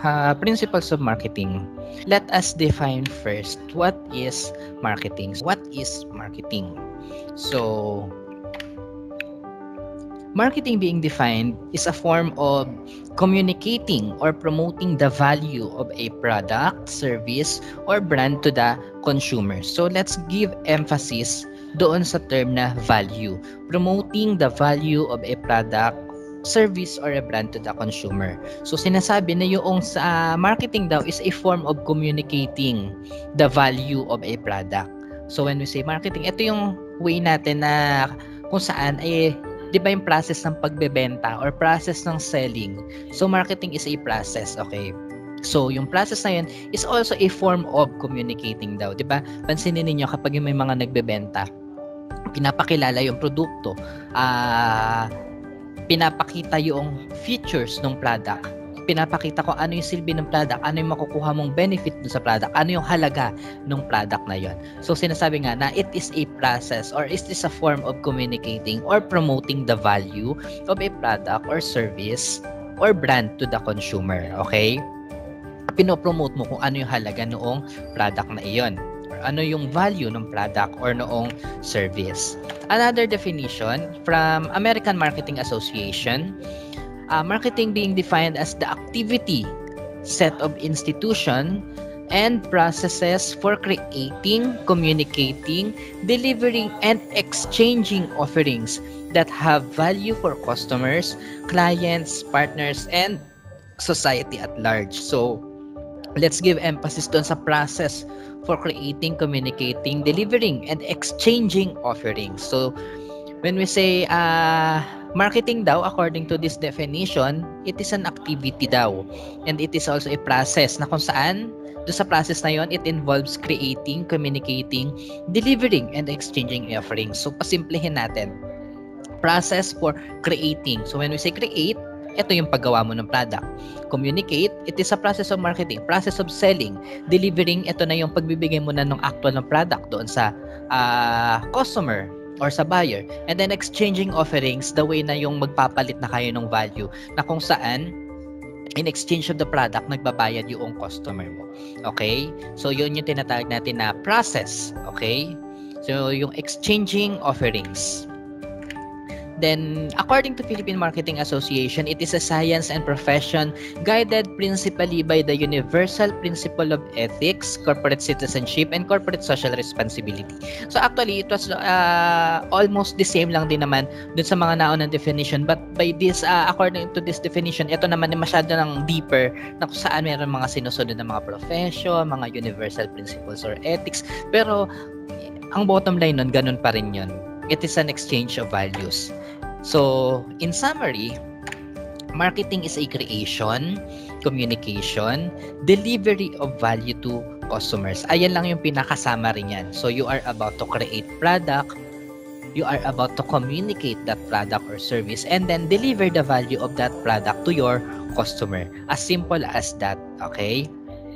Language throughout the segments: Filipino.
principles of marketing. Let us define first what is marketing. What is marketing? So, marketing being defined is a form of communicating or promoting the value of a product, service, or brand to the consumer. So let's give emphasis doon sa term na value. Promoting the value of a product, service, or a brand to the consumer. So sinasabi na yung sa marketing daw is a form of communicating the value of a product. So when we say marketing, ito yung way natin na kung saan ay di ba yung process ng pagbebenta or process ng selling. So marketing is a process, okay? So yung process na yun is also a form of communicating daw, di ba? Pansinin niyo kapag yung may mga nagbebenta, pinapakilala yung produkto, pinapakita yung features ng product, pinapakita ko ano yung silbi ng product, ano yung makukuha mong benefit dun sa product, ano yung halaga ng product na yon. So sinasabi nga na it is a process or it is a form of communicating or promoting the value of a product or service or brand to the consumer, okay? Pinopromote mo kung ano yung halaga noong product na iyon, or ano yung value ng product or noong service. Another definition from American Marketing Association, marketing being defined as the activity, set of institution, and processes for creating, communicating, delivering, and exchanging offerings that have value for customers, clients, partners, and society at large. So, let's give emphasis doon sa process for creating, communicating, delivering, and exchanging offerings. So, when we say marketing daw, according to this definition, it is an activity daw. And it is also a process na kung saan, doon sa process na yon, it involves creating, communicating, delivering, and exchanging offerings. So, pasimplihin natin. Process for creating. So, when we say create, ito yung paggawa mo ng product. Communicate, it is a process of marketing. Process of selling. Delivering, ito na yung pagbibigay mo na ng actual ng product doon sa customer or sa buyer. And then exchanging offerings, the way na yung magpapalit na kayo ng value na kung saan in exchange of the product, nagbabayad yung customer mo. Okay? So, yun yung tinatawag natin na process. Okay? So, yung exchanging offerings. Then, according to Philippine Marketing Association, it is a science and profession guided principally by the universal principle of ethics, corporate citizenship, and corporate social responsibility. So, actually, it was almost the same lang din naman dun sa mga naunang definition. But by this, according to this definition, ito naman ay masyado ng deeper na kung saan meron mga sinusunod na mga profession, mga universal principles or ethics. Pero, ang bottom line nun, ganun pa rin yun. It is an exchange of values. So, in summary, marketing is a creation, communication, delivery of value to customers. Ayan lang yung pinakasama rin yan. So, you are about to create product, you are about to communicate that product or service, and then deliver the value of that product to your customer. As simple as that, okay?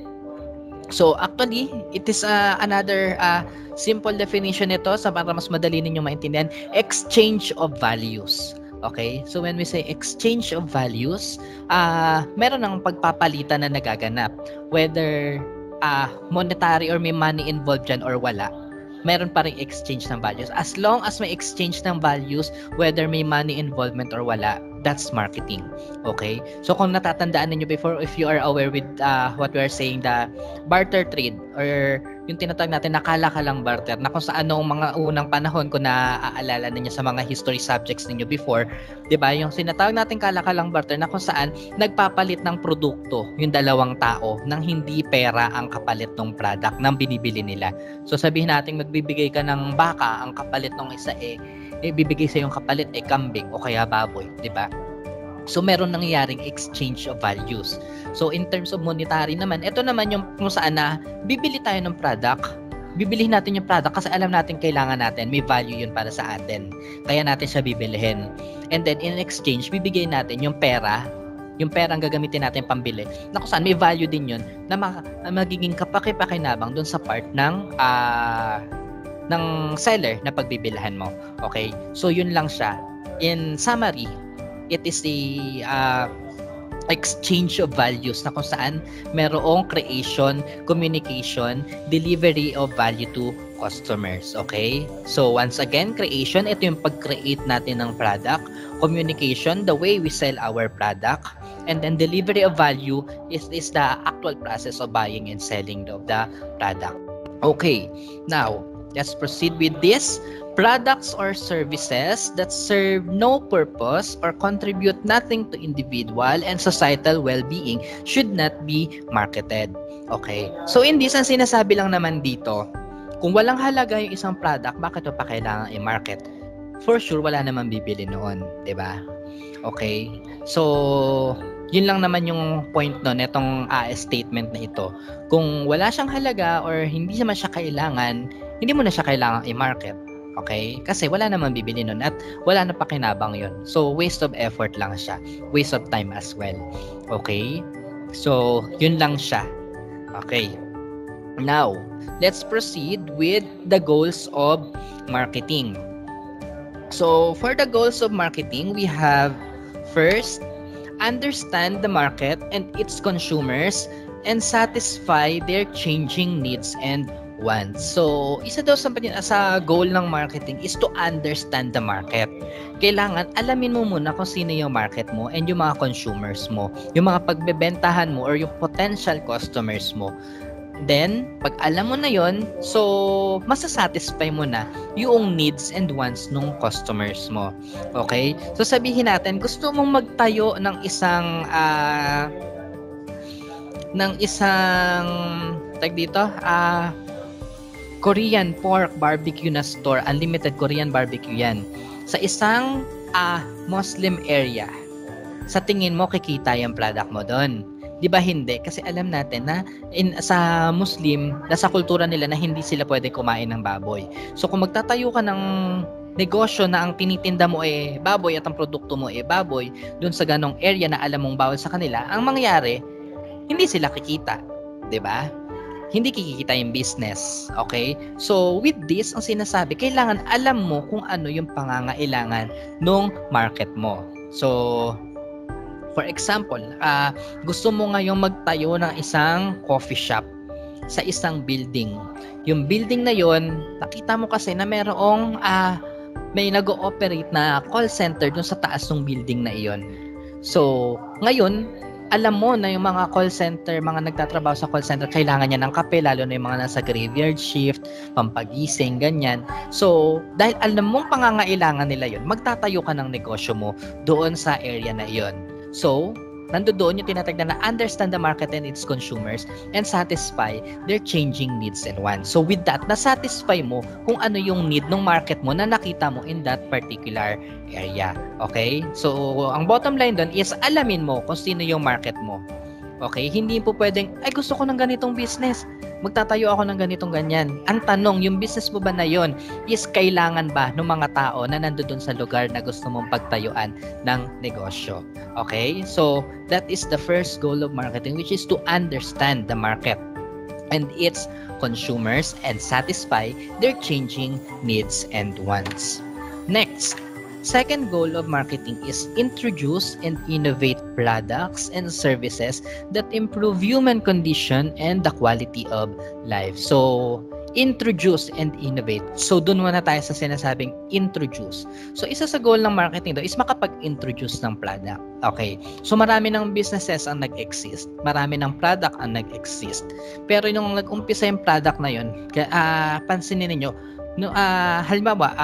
So, actually, it is another simple definition nito sa para mas madali ninyong maintindihan, exchange of values. Okay? So, when we say exchange of values, meron ng pagpapalitan na nagaganap. Whether monetary or may money involved dyan or wala, meron pa rin exchange ng values. As long as may exchange ng values, whether may money involvement or wala, that's marketing. Okay? So, kung natatandaan niyo before, if you are aware with what we are saying, the barter trade or yung tinatawag natin na kala-kalang barter, na kung saan noong mga unang panahon kung naaalala ninyo sa mga history subjects ninyo before, di ba, yung sinatawag natin kala-kalang barter na kung saan nagpapalit ng produkto yung dalawang tao nang hindi pera ang kapalit ng product nang binibili nila. So, sabihin natin magbibigay ka ng baka, ang kapalit ng isa bibigay sa yung kapalit kambing o kaya baboy, di ba? So, meron nangyayaring exchange of values. So, in terms of monetary naman, ito naman yung kung saan na bibili tayo ng product, bibilihin natin yung product kasi alam natin kailangan natin, may value yun para sa atin. Kaya natin siya bibilihin. And then, in exchange, bibigay natin yung pera ang gagamitin natin pambili, na kung saan may value din yun na magiging kapaki-pakinabang dun sa part ng seller na pagbibilhan mo. Okay? So, yun lang siya. In summary, it is a exchange of values na kung saan merong creation, communication, delivery of value to customers. Okay? So once again, creation, ito yung pag-create natin ng product. Communication, the way we sell our product. And then delivery of value is the actual process of buying and selling of the product. Okay, now let's proceed with this. Products or services that serve no purpose or contribute nothing to individual and societal well-being should not be marketed. Okay, so in this, ang sinasabi lang naman dito, kung walang halaga yung isang product, bakit pa kailangan i-market? For sure, wala namang bibili noon, di ba? Okay, so yun lang naman yung point nun, itong statement na ito. Kung wala siyang halaga or hindi naman siya kailangan, hindi mo na siya kailangan i-market. Okay? Kasi wala naman bibili nun at wala na pakinabang yun. So, waste of effort lang siya. Waste of time as well. Okay? So, yun lang siya. Okay. Now, let's proceed with the goals of marketing. So, for the goals of marketing, we have first, understand the market and its consumers and satisfy their changing needs and wants. So, isa daw sa goal ng marketing is to understand the market. Kailangan alamin mo muna kung sino yung market mo and yung mga consumers mo, yung mga pagbebentahan mo or yung potential customers mo. Then, pag alam mo na yon, so masasatisfy mo na yung needs and wants ng customers mo. Okay? So, sabihin natin, gusto mong magtayo ng isang tag dito, Korean pork barbecue na store, unlimited Korean barbecue yan. Sa isang Muslim area, sa tingin mo kikita yung product mo doon. Di ba hindi? Kasi alam natin na sa Muslim, nasa kultura nila na hindi sila pwede kumain ng baboy. So kung magtatayo ka ng negosyo na ang tinitinda mo baboy at ang produkto mo baboy, doon sa ganong area na alam mong bawal sa kanila, ang mangyari, hindi sila kikita. Di ba? Hindi kikita yung business. Okay? So, with this, ang sinasabi, kailangan alam mo kung ano yung pangangailangan ng market mo. So, for example, gusto mo ngayong magtayo ng isang coffee shop sa isang building. Yung building na yon, nakita mo kasi na mayroong may nag-ooperate na call center dun sa taas ng building na iyon. So, ngayon, alam mo na yung mga call center, mga nagtatrabaho sa call center, kailangan niya ng kape, lalo na yung mga nasa graveyard shift, pampagising, ganyan. So, dahil alam mong pangangailangan nila yun, magtatayo ka ng negosyo mo doon sa area na iyon. So, nandoon yung tinatagnan na understand the market and its consumers and satisfy their changing needs and wants. So, with that, nasatisfy mo kung ano yung need ng market mo na nakita mo in that particular area. Okay? So, ang bottom line doon is alamin mo kung sino yung market mo. Okay? Hindi po pwedeng, gusto ko ng ganitong business. Magtatayo ako ng ganitong ganyan. Ang tanong, yung business mo ba na yon is kailangan ba ng mga tao na nandoon sa lugar na gusto mong pagtayuan ng negosyo? Okay? So, that is the first goal of marketing, which is to understand the market and its consumers and satisfy their changing needs and wants. Next, second goal of marketing is introduce and innovate products and services that improve human condition and the quality of life. So, introduce and innovate. So, dun muna tayo sa sinasabing introduce. So, isa sa goal ng marketing do is makapag-introduce ng product. Okay. So, marami ng businesses ang nag-exist. Marami ng product ang nag-exist. Pero nung nag-umpisa yung product na yun, pansinin niyo, halimbawa,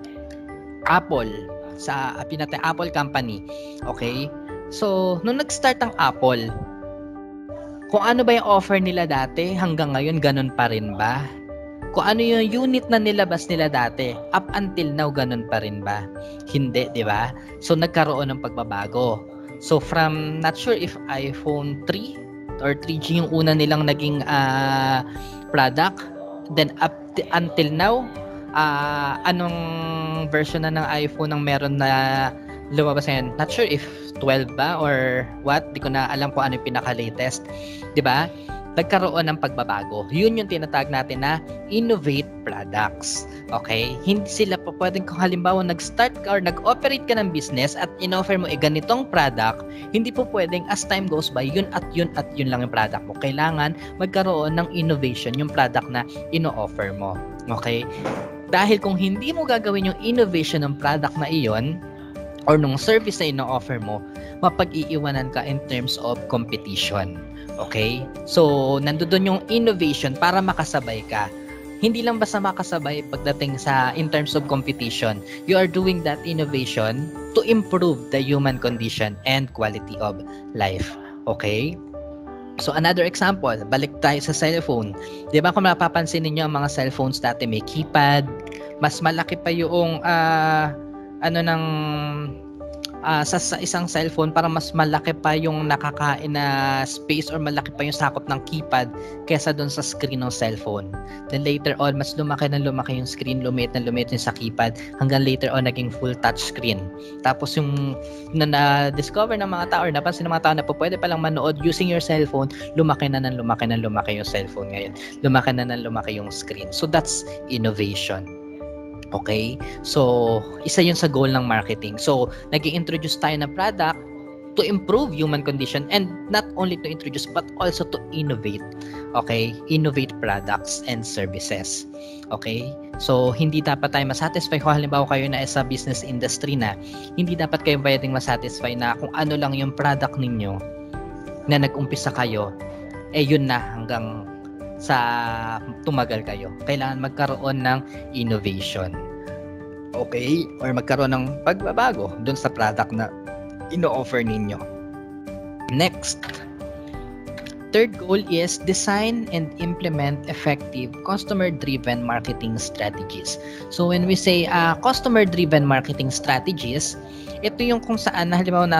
Apple, sa Apple company. Okay? So, nung nag-start ang Apple, kung ano ba yung offer nila dati, hanggang ngayon, ganun pa rin ba? Kung ano yung unit na nilabas nila dati, up until now, ganun pa rin ba? Hindi, di ba? So, nagkaroon ng pagbabago. So, from, not sure if iPhone 3 or 3G yung una nilang naging product, then up until now, anong version na ng iPhone ang meron na lumabas ngayon? Not sure if 12 ba or what, di ko na alam kung ano yung pinaka-latest, di ba? nagkaroon ng pagbabago. Yun yung tinatawag natin na innovate products. Okay? Hindi sila pa pwedeng kung halimbawa nag-start ka or nag-operate ka ng business at in-offer mo ganitong product, hindi po pwedeng as time goes by, yun at yun at yun lang yung product mo. Kailangan magkaroon ng innovation yung product na ino-offer mo. Okay? Dahil kung hindi mo gagawin yung innovation ng product na iyon or nung service na ino-offer mo, mapag-iiwanan ka in terms of competition. Okay? So, nandoon yung innovation para makasabay ka. Hindi lang basta makasabay pagdating sa in terms of competition. You are doing that innovation to improve the human condition and quality of life. Okay? So, another example, balik tayo sa cellphone. Di ba kung mapapansin ninyo ang mga cellphones dati may keypad, mas malaki pa yung sa isang cellphone para mas malaki pa yung nakakain na space or malaki pa yung sakop ng keypad kaysa doon sa screen ng cellphone. Then later on, mas lumaki yung screen, lumit yung sa keypad hanggang later on naging full touch screen. Tapos yung na-discover ng mga tao or napansin ng mga tao na po pwede palang manood using your cellphone, lumaki yung cellphone ngayon. Lumaki yung screen. So that's innovation. Okay? So, isa yun sa goal ng marketing. So, nag-i-introduce tayo na product to improve human condition and not only to introduce but also to innovate. Okay? Innovate products and services. Okay? So, hindi dapat tayo masatisfy kung halimbawa kayo na sa business industry na hindi dapat kayo pwedeng masatisfy na kung ano lang yung product ninyo na nag-umpisa kayo, yun na hanggang sa tumagal kayo. Kailangan magkaroon ng innovation. Okay? Or magkaroon ng pagbabago dun sa product na ino-offer ninyo. Next, third goal is design and implement effective customer-driven marketing strategies. So when we say customer-driven marketing strategies, ito yung kung saan na halimbawa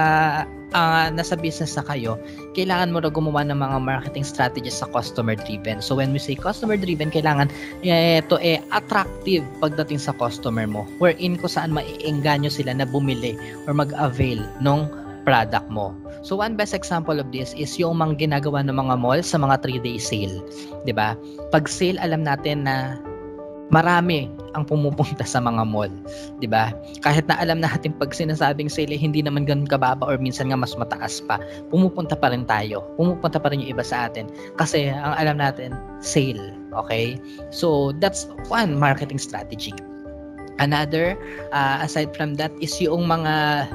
nasa business na kayo, kailangan mo na gumawa ng mga marketing strategies sa customer-driven. So when we say customer-driven, kailangan ito attractive pagdating sa customer mo, wherein kung saan maiengganyo sila na bumili or mag-avail ng product mo. So one best example of this is yung mga ginagawa ng mga mall sa mga 3-day sale. 'Di ba? Pag sale, alam natin na marami ang pumupunta sa mga mall, 'di ba? Kahit na alam natin pag sinasabing sale hindi naman ganoon kababa or minsan nga mas mataas pa, pumupunta pa rin tayo. Pumupunta pa rin yung iba sa atin kasi ang alam natin sale, okay? So that's one marketing strategy. Another aside from that is yung mga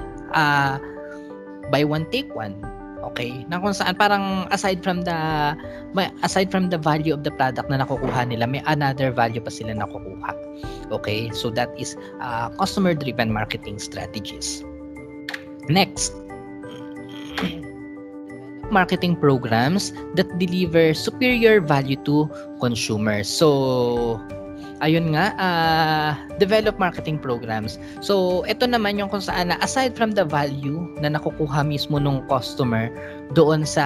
buy one take one. Okay? Na kung saan parang aside from the value of the product na nakukuha nila, may another value pa sila nakukuha. Okay? So that is customer-driven marketing strategies. Next, marketing programs that deliver superior value to consumers. So, ayun nga, develop marketing programs. So, ito naman yung kung saan na aside from the value na nakukuha mismo nung customer doon sa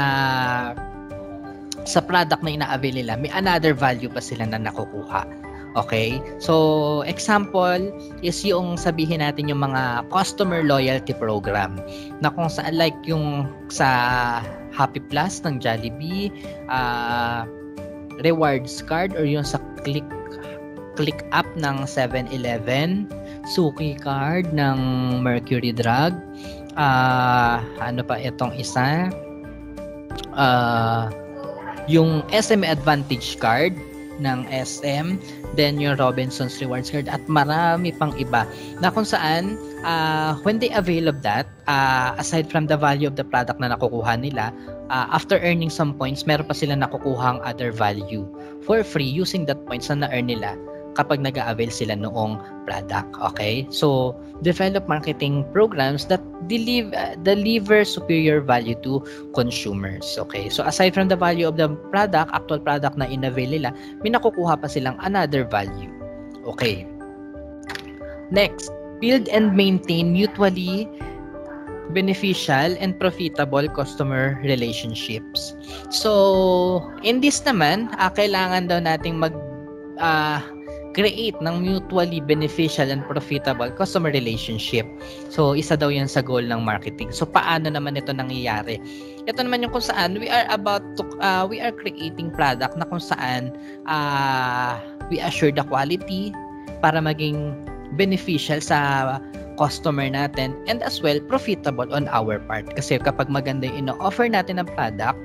product na ina-avail nila, may another value pa sila na nakukuha. Okay? So, example is yung sabihin natin yung mga customer loyalty program na kung saan like yung sa Happy Plus ng Jollibee, rewards card or yung sa Click Up ng 7-Eleven, Suki card ng Mercury Drug, ano pa itong isa, yung SM Advantage card ng SM, then yung Robinsons Rewards card at marami pang iba na kung saan when they avail of that, aside from the value of the product na nakukuha nila, after earning some points, meron pa sila nakukuhang other value for free using that points na na-earn nila kapag nag-a-avail sila noong product. Okay? So, develop marketing programs that deliver superior value to consumers. Okay? So, aside from the value of the product, actual product na in-avail nila, may nakukuha pa silang another value. Okay. Next, build and maintain mutually beneficial and profitable customer relationships. So, in this naman, kailangan daw nating create ng mutually beneficial and profitable customer relationship. So, isa daw yan sa goal ng marketing. So, paano naman ito nangyayari? Ito naman yung kung saan we are creating product na kung saan we assure the quality para maging beneficial sa customer natin and as well profitable on our part. Kasi kapag maganda yung ino-offer natin ng product,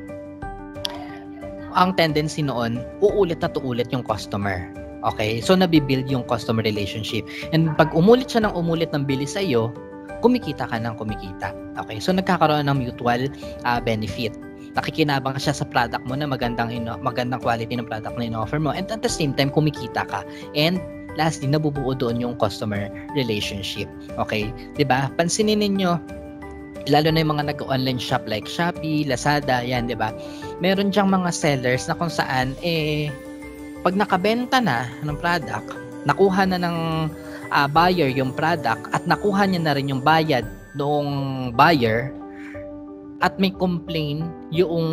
ang tendency noon, uulit at uulit yung customer. Okay? So, nabibuild yung customer relationship. And pag umulit siya ng umulit ng bili sa iyo, kumikita ka ng kumikita. Okay? So, nagkakaroon ng mutual benefit. Nakikinabang siya sa product mo na magandang quality ng product na ino-offer mo. And at the same time, kumikita ka. And lastly, nabubuo doon yung customer relationship. Okay? 'Di ba? Pansinin ninyo, lalo na yung mga nag-online shop like Shopee, Lazada, yan, 'di ba? Meron diyang mga sellers na kung saan pag nakabenta na ng product, nakuha na ng buyer yung product at nakuha niya na rin yung bayad noong buyer at may complain yung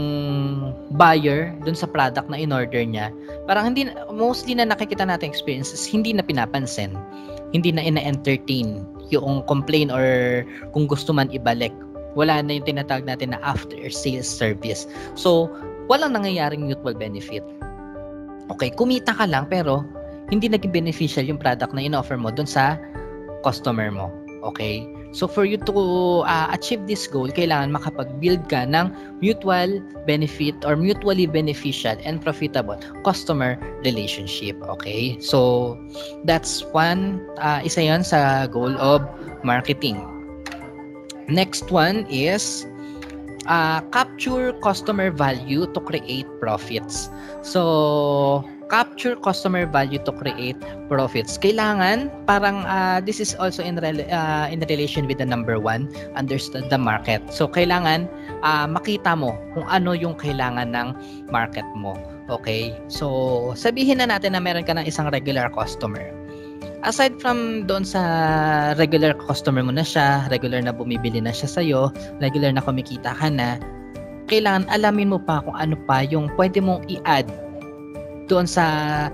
buyer dun sa product na in-order niya, parang mostly na nakikita natin experiences, hindi na pinapansin, hindi na ina-entertain yung complaint or kung gusto man ibalik. Wala na yung tinatawag natin na after sales service. So, walang nangyayaring mutual benefit. Okay, kumita ka lang pero hindi naging beneficial yung product na in-offer mo dun sa customer mo. Okay? So, for you to achieve this goal, kailangan makapag-build ka ng mutual benefit or mutually beneficial and profitable customer relationship. Okay? So, that's isa yan sa goal of marketing. Next one is capture customer value to create profits. So, capture customer value to create profits. Kailangan, parang this is also in relation with the number 1, understand the market. So, kailangan makita mo kung ano yung kailangan ng market mo. Okay? So, sabihin na natin na meron ka ng isang regular customer. Aside from doon sa regular customer mo na siya, regular na bumibili na siya sa'yo, regular na kumikita ka na, kailangan alamin mo pa kung ano pa yung pwede mong i-add doon sa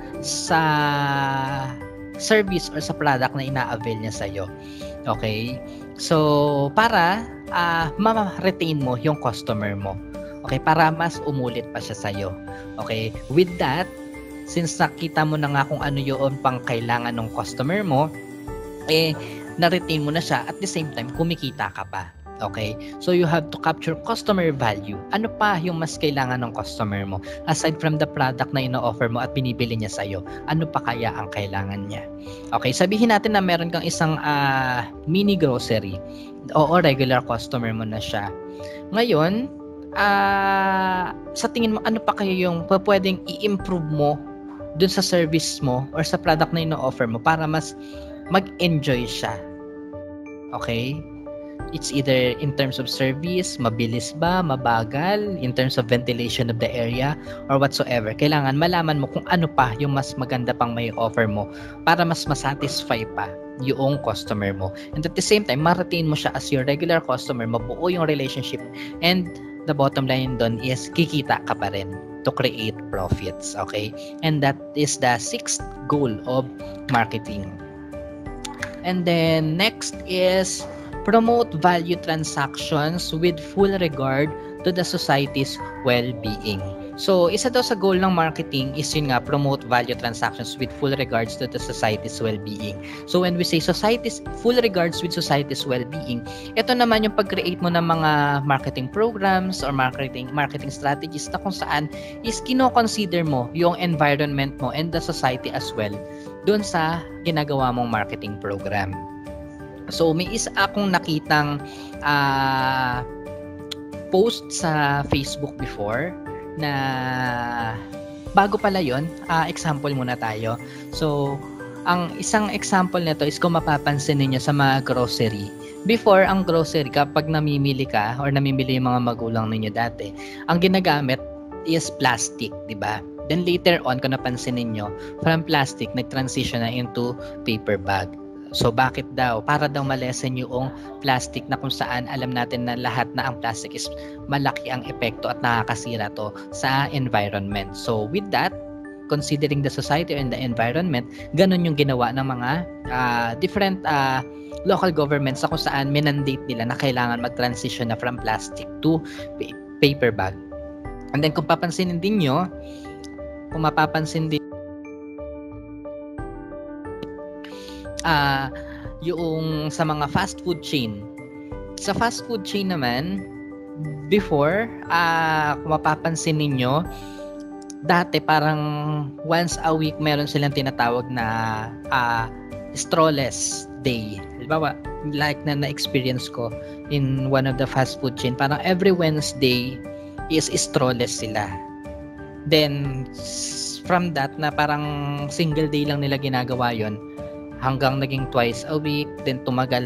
service or sa product na ina-avail niya sa'yo. Okay? So, para ma-retain mo yung customer mo. Okay? Para mas umulit pa siya sa'yo. Okay? With that, since nakita mo na nga kung ano yung pang kailangan ng customer mo, na-retain mo na siya, at the same time, kumikita ka pa. Okay? So, you have to capture customer value. Ano pa yung mas kailangan ng customer mo? Aside from the product na ino-offer mo at binibili niya sa'yo, ano pa kaya ang kailangan niya? Okay? Sabihin natin na meron kang isang mini grocery. Oo, regular customer mo na siya. Ngayon, sa tingin mo, ano pa kaya yung pwedeng i-improve mo dun sa service mo or sa product na ino-offer mo para mas mag-enjoy siya? Okay? It's either in terms of service, mabilis ba, mabagal, in terms of ventilation of the area, or whatsoever. Kailangan malaman mo kung ano pa yung mas maganda pang may offer mo para mas masatisfy pa yung customer mo. And at the same time, ma-retain mo siya as your regular customer, mabuo yung relationship, and the bottom line doon is kikita ka pa rin to create profits. Okay? And that is the 6th goal of marketing. And then next is promote value transactions with full regard to the society's well-being. So, isa daw sa goal ng marketing is yun nga, promote value transactions with full regards to the society's well-being. So, when we say full regards with society's well-being, ito naman yung pag-create mo ng mga marketing programs or marketing strategies na kung saan is kino-consider mo yung environment mo and the society as well doon sa ginagawa mong marketing program. So, may isa akong nakitang post sa Facebook before na bago pala yun, example muna tayo. So, ang isang example nito is kung mapapansin niyo sa mga grocery. Before, ang grocery, kapag namimili ka or namimili yung mga magulang ninyo dati, ang ginagamit is plastic, di ba? Then later on, kung napansin niyo, from plastic, nag-transition na into paper bag. So, bakit daw? Para daw malesen yung plastic na kung saan alam natin na lahat na ang plastic is malaki ang epekto at nakakasira to sa environment. So, with that, considering the society and the environment, ganun yung ginawa ng mga different local governments kung saan minandate nila na kailangan mag-transition na from plastic to paper bag. And then kung mapapansin din yung sa mga fast food chain. Sa fast food chain naman, before, kung mapapansin ninyo, dati parang once a week meron silang tinatawag na strawless day. Halimbawa, like na na-experience ko in one of the fast food chain, parang every Wednesday is strawless sila. Then, from that, na parang single day lang nila ginagawa yon hanggang naging twice a week, then tumagal,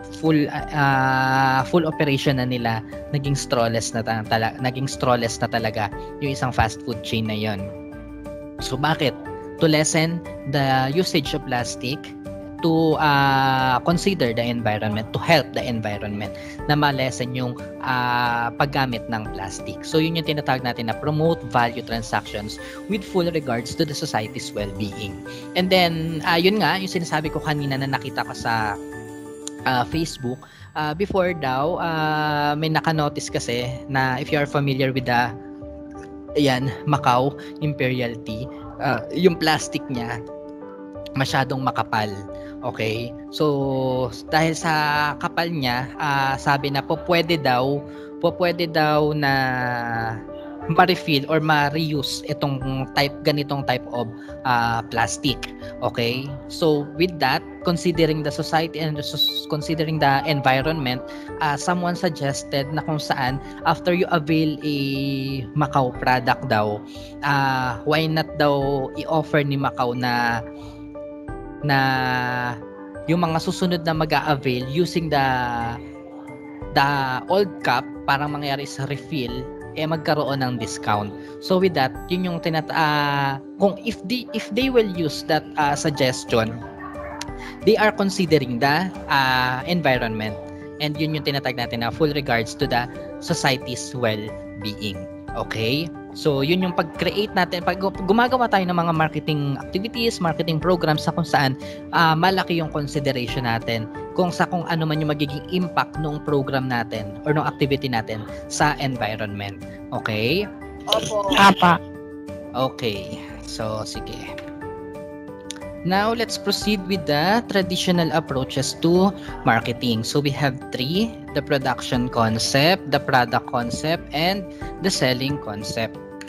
full operation na nila, naging strawless na talaga yung isang fast food chain na yon. So bakit? To lessen the usage of plastic, to consider the environment, to help the environment na ma-lessen yung paggamit ng plastic. So yun yung tinatawag natin na promote value transactions with full regards to the society's well-being. And then yun nga yung sinasabi ko kanina na nakita ko sa Facebook, before daw may naka-notice kasi na if you are familiar with the Macau Imperial Tea, yung plastic niya masyadong makapal. Okay? So dahil sa kapal niya, sabi na pwede daw na ma-refill or ma-reuse itong ganitong type of plastic. Okay? So with that, considering the society and considering the environment, someone suggested na kung saan after you avail a Macau product daw, why not daw i-offer ni Macau na yung mga susunod na mag-a-avail using the old cup, parang mangyari sa refill, magkaroon ng discount. So with that, yun yung kung if they will use that suggestion, they are considering the environment, and yun yung tinatag natin na full regards to the society's well-being. Okay? So yun yung pag-create natin, pag gumagawa tayo ng mga marketing activities, marketing programs sa kung saan malaki yung consideration natin kung ano man yung magiging impact ng program natin or ng activity natin sa environment. Okay? Opo. Apa. Okay. So sige. Now, let's proceed with the traditional approaches to marketing. So, we have 3, the production concept, the product concept, and the selling concept.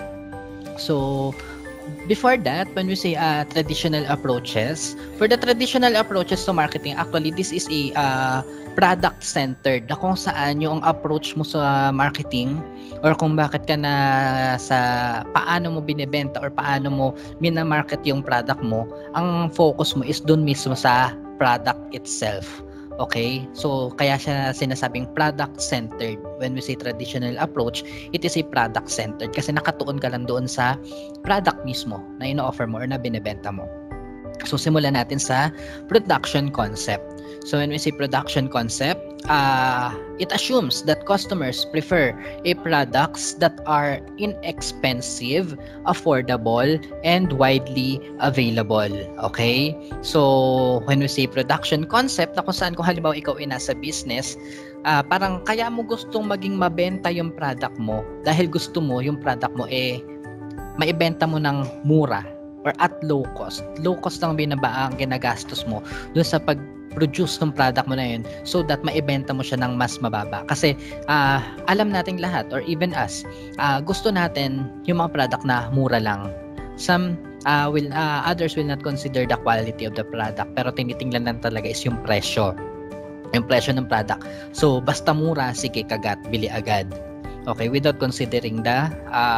So, before that, when we say traditional approaches, for the traditional approaches to marketing, actually, this is a product-centered na kung saan yung approach mo sa marketing or kung bakit ka na sa paano mo binebenta or paano mo minamarket yung product mo, ang focus mo is dun mismo sa product itself. Okay? So, kaya siya sinasabing product-centered. When we say traditional approach, it is a product-centered kasi nakatuon ka lang doon sa product mismo na ino-offer mo or na binebenta mo. So, simulan natin sa production concept. So, when we say production concept, it assumes that customers prefer products that are inexpensive, affordable, and widely available. Okay? So, when we say production concept, na kung saan kung halimbawa ikaw ay nasa business, parang kaya mo gustong maging mabenta yung product mo dahil gusto mo yung product mo maibenta mo ng mura or at low cost. Low cost lang ang ginagastos mo doon sa pag-produce ng product mo na yun so that maibenta mo siya ng mas mababa. Kasi alam nating lahat or even us, gusto natin yung mga product na mura lang. Some others will not consider the quality of the product, pero tinitingnan lang talaga is yung presyo. Yung presyo ng product. So basta mura, sige kagat, bili agad. Okay, without considering the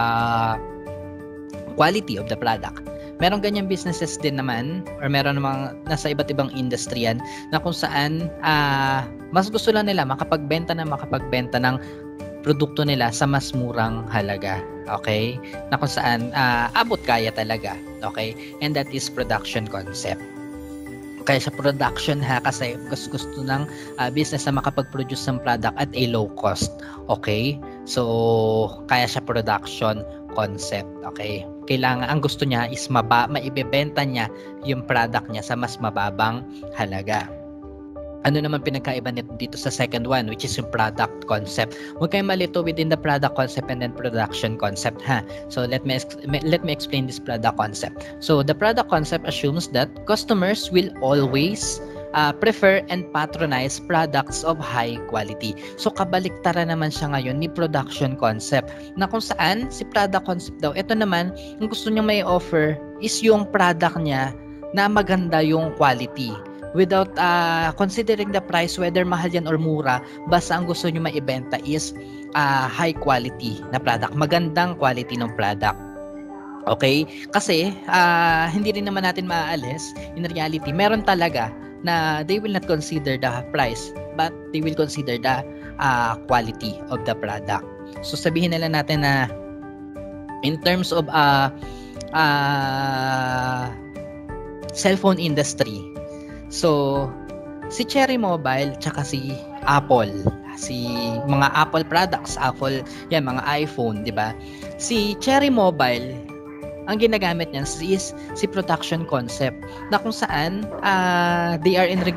quality of the product. Meron ganyang businesses din naman or meron namang nasa iba't ibang industry yan na kung saan mas gusto lang nila makapagbenta ng produkto nila sa mas murang halaga. Okay? Na kung saan abot kaya talaga. Okay? And that is production concept. Kaya sa production kasi gusto ng business na makapag-produce ng product at a low cost. Okay? So, kaya siya production concept. Okay? Kailangan, ang gusto niya is maibebenta niya yung product niya sa mas mababang halaga. Ano naman pinagkaiba nito dito sa second one, which is yung product concept? Huwag kayong malito within the product concept and then production concept, ha? So let me explain this product concept. So the product concept assumes that customers will always prefer and patronize products of high quality. So kabaliktaran naman siya ngayon ni production concept, na kung saan si product concept daw, ito naman, yung gusto niya may offer is yung product niya na maganda yung quality. Without considering the price, whether mahal yan or mura, basta ang gusto nyo maibenta is high quality na product, magandang quality ng product. Okay? Kasi hindi rin naman natin maaalis, in reality, meron talaga na they will not consider the price, but they will consider the quality of the product. So sabihin na lang natin na in terms of cellphone industry, so si Cherry Mobile tsaka si Apple, si mga Apple products, Apple, yan, mga iPhone, di ba? Si Cherry Mobile, ang ginagamit niyan is si production concept, na kung saan they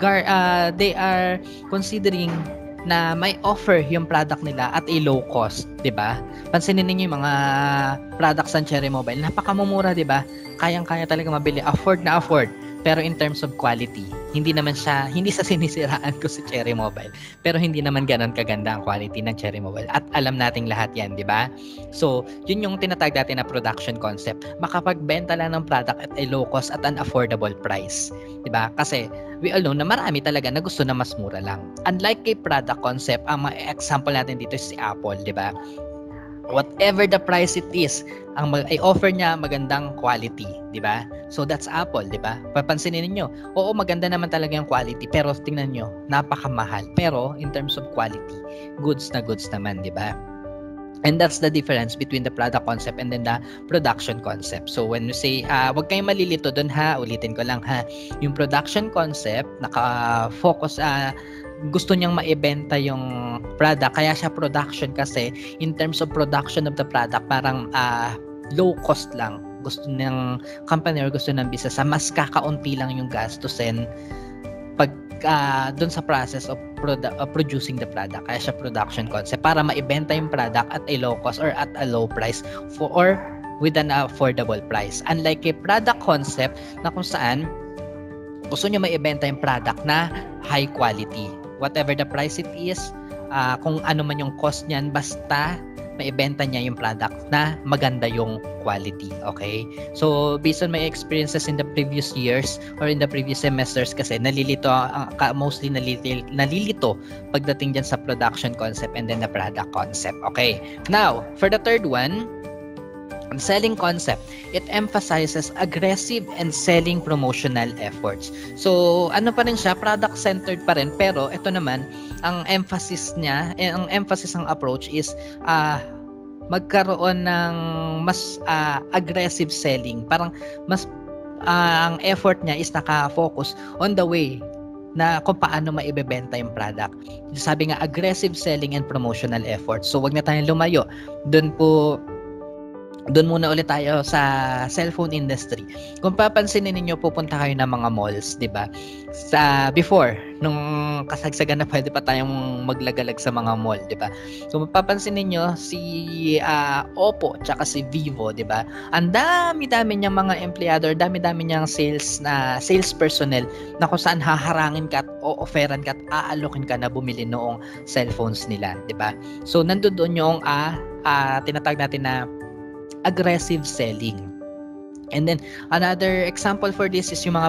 are considering na may offer yung product nila at a low cost, 'di ba? Pansinin niyo yung mga products ng Cherry Mobile, napakamumura, 'di ba? Kayang-kaya talaga mabili, afford. Pero in terms of quality, hindi sa sinisiraan ko si Cherry Mobile, pero hindi naman ganoon kaganda ang quality ng Cherry Mobile. At alam nating lahat 'yan, 'di ba? So, yun yung tinatawag natin na production concept. Makapagbenta lang ng product at a low cost at an affordable price, 'di ba? Kasi we all know na marami talaga na gusto na mas mura lang. Unlike kay product concept, ang example natin dito is si Apple, 'di ba? Whatever the price it is, ang i-offer niya magandang quality, 'di ba? So that's Apple, 'di ba? Papansinin niyo, oo, maganda naman talaga yung quality, pero tingnan niyo, napakamahal. Pero in terms of quality, goods naman, 'di ba? And that's the difference between the product concept and then the production concept. So when you say, wag kayong malilito doon, ha, ulitin ko lang, ha. Yung production concept, naka-focus gusto niyang maibenta yung product, kaya siya production kasi in terms of production of the product, parang low cost lang. Gusto ng company or gusto ng business mas kakaunti lang yung gastusin pag doon sa process of producing the product. Kaya siya production concept, para maibenta yung product at a low cost or at a low price or with an affordable price. Unlike a product concept na kung saan gusto niyo maibenta yung product na high quality. Whatever the price it is, kung ano man yung cost niyan, basta maibenta niya yung product na maganda yung quality. Okay? So, based on my experiences in the previous years or in the previous semesters, kasi mostly nalilito pagdating dyan sa production concept and then the product concept. Okay? Now, for the third one, selling concept, it emphasizes aggressive and selling promotional efforts. So, ano pa rin siya, product-centered pa rin, pero ito naman, ang emphasis niya, ang emphasis ng approach is magkaroon ng mas aggressive selling. Parang mas ang effort niya is naka-focus on the way na kung paano maibebenta yung product. Sabi nga, aggressive selling and promotional efforts. So, wag na tayong lumayo. Doon muna ulit tayo sa cellphone industry. Kung papansinin niyo, pupunta kayo ng mga malls, 'di ba? Sa before, nung kasagsagan na pwede pa tayong maglagalag sa mga mall, 'di ba? So papansinin niyo si Oppo tsaka si Vivo, 'di ba? Ang dami-dami niyang mga empleyado, dami-dami niyang sales personnel na kung saan haharangin ka at o-offeran ka at aalokin ka na bumili noong cellphones nila, 'di ba? So nandoon yung tinatawag natin na aggressive selling. And then another example for this is yung mga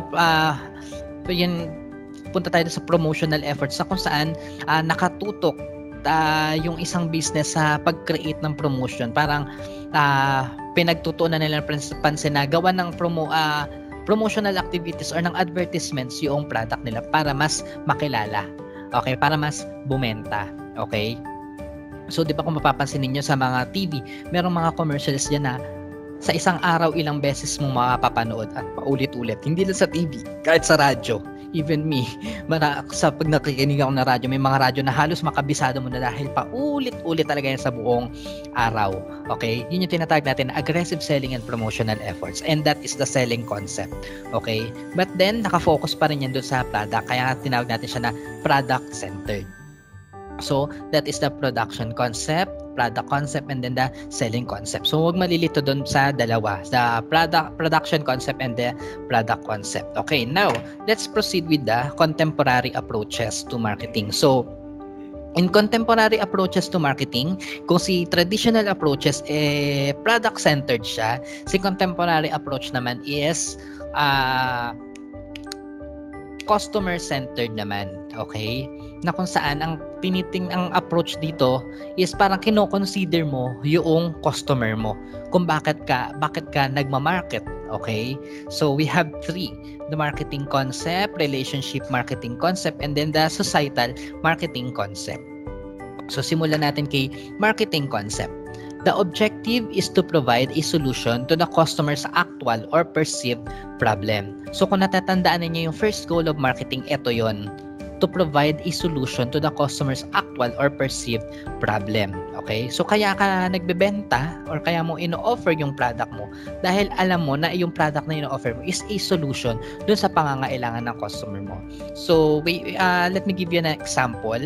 punta tayo sa promotional efforts, sa kung saan nakatutok yung isang business sa pag-create ng promotion. Parang pinagtutuunan nila ng pansin na gawa ng promotional activities or ng advertisements yung product nila para mas makilala. Okay, para mas bumenta. Okay? So, di ba kung mapapansin niyo sa mga TV, merong mga commercials dyan na sa isang araw ilang beses mong makapapanood at paulit-ulit. Hindi lang sa TV, kahit sa radyo. even me, sa pag nakikinig ako ng radyo, may mga radyo na halos makabisado mo na dahil paulit-ulit talaga yan sa buong araw. Okay? Yun yung tinatawag natin na aggressive selling and promotional efforts. And that is the selling concept. Okay? But then, nakafocus pa rin yan doon sa product. Kaya tinawag natin siya na product-centered. So, that is the production concept, product concept, and then the selling concept. So, huwag malilito doon sa dalawa, the production concept and the product concept. Okay, now, let's proceed with the contemporary approaches to marketing. So, in contemporary approaches to marketing, kung si traditional approaches, product-centered siya, si contemporary approach naman is customer-centered naman. Okay? Na kung saan ang approach dito is parang kino-consider mo yung customer mo kung bakit ka nagma-market. Okay? So we have 3: the marketing concept, relationship marketing concept, and then the societal marketing concept. So simulan natin kay marketing concept. The objective is to provide a solution to the customer's actual or perceived problem. So kung natatandaan niyo yung first goal of marketing, ito yon, to provide a solution to the customer's actual or perceived problem. Okay? So kaya ka nagbebenta or kaya mo ino-offer yung product mo dahil alam mo na yung product na ino-offer mo is a solution dun sa pangangailangan ng customer mo. So let me give you an example.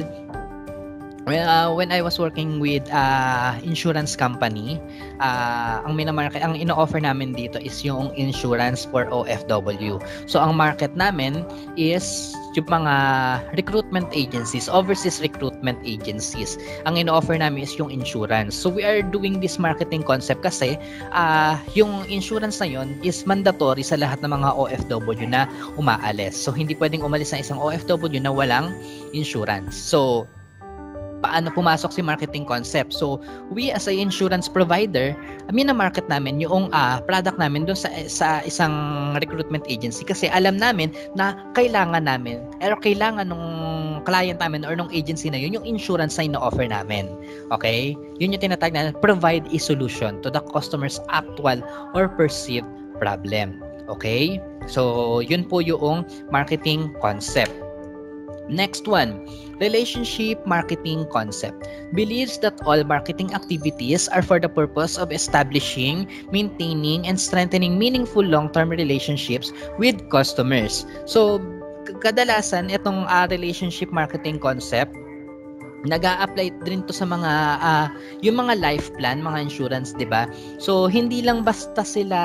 When I was working with insurance company, ang ino-offer namin dito is yung insurance for OFW. So ang market namin is yung mga recruitment agencies, overseas recruitment agencies. Ang ino-offer namin is yung insurance. So we are doing this marketing concept kasi yung insurance na yun is mandatory sa lahat ng mga OFW na umaalis. So hindi pwedeng umalis ng isang OFW na walang insurance. So paano pumasok si marketing concept? So, we as an insurance provider, na-market namin yung product namin doon sa isang recruitment agency kasi alam namin na kailangan nung client namin or nung agency na yun yung insurance na ino-offer namin. Okay? Yun yung tinatawag na provide a solution to the customer's actual or perceived problem. Okay? So, yun po yung marketing concept. Next one, relationship marketing concept. Believes that all marketing activities are for the purpose of establishing, maintaining, and strengthening meaningful long-term relationships with customers. So, kadalasan itong relationship marketing concept, nag-a-apply din to sa mga yung mga life plan, mga insurance, 'di ba? So, hindi lang basta sila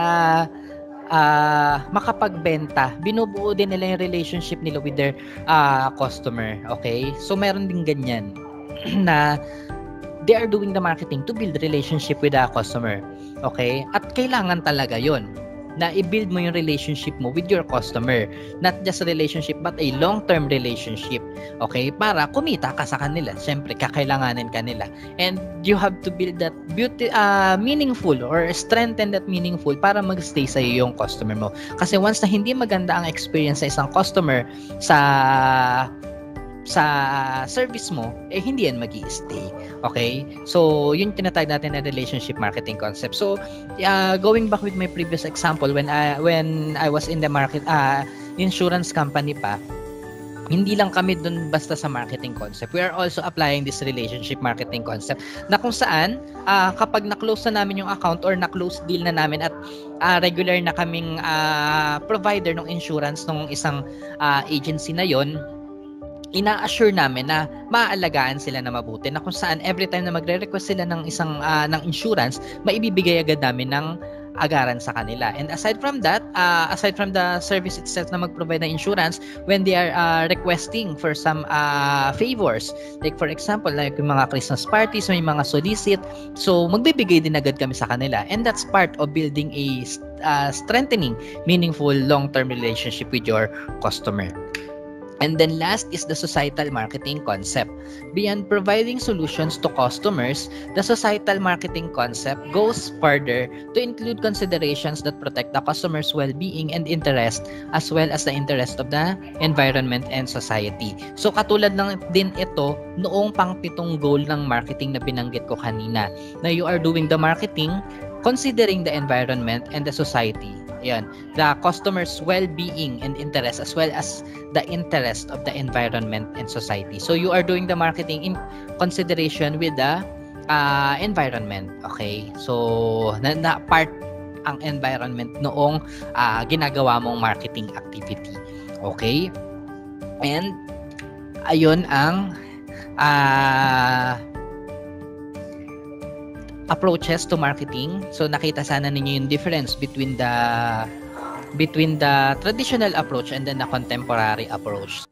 makapagbenta, binubuo din nila yung relationship nila with their customer. Okay? So meron din ganyan na they are doing the marketing to build relationship with the customer. Okay? At kailangan talaga yon na i-build mo yung relationship mo with your customer. Not just a relationship, but a long-term relationship. Okay? Para kumita ka sa kanila. Siyempre, kakailanganin ka nila. And you have to build that meaningful or strengthen that meaningful para mag-stay sa iyo yung customer mo. Kasi once na hindi maganda ang experience sa isang customer sa service mo, hindi yan magi-stay. Okay? So, yun tinatawag natin na relationship marketing concept. So, going back with my previous example, when I was in the market, insurance company pa, hindi lang kami dun basta sa marketing concept. We are also applying this relationship marketing concept na kung saan, kapag na-close na namin yung account or na-close deal na namin at regular na kaming provider ng insurance ng isang agency na yon, ina-assure namin na maaalagaan sila na mabuti, na kung saan every time na magre-request sila ng isang ng insurance, maibibigay agad namin ng agaran sa kanila. And aside from that, aside from the service itself na mag-provide ng insurance, when they are requesting for some favors, like for example, like yung mga Christmas parties, may mga solicit, so magbibigay din agad kami sa kanila. And that's part of building a strengthening, meaningful, long-term relationship with your customer. And then last is the societal marketing concept. Beyond providing solutions to customers, the societal marketing concept goes further to include considerations that protect the customer's well-being and interest, as well as the interest of the environment and society. So katulad lang din ito noong pang-pitong goal ng marketing na binanggit ko kanina, na you are doing the marketing considering the environment and the society. Yan. The customer's well-being and interest as well as the interest of the environment and society. So you are doing the marketing in consideration with the environment. Okay? So na part ang environment noong ginagawa mong marketing activity. Okay? And ayun ang approaches to marketing. So nakita sana ninyo yung difference between the traditional approach and then the contemporary approach.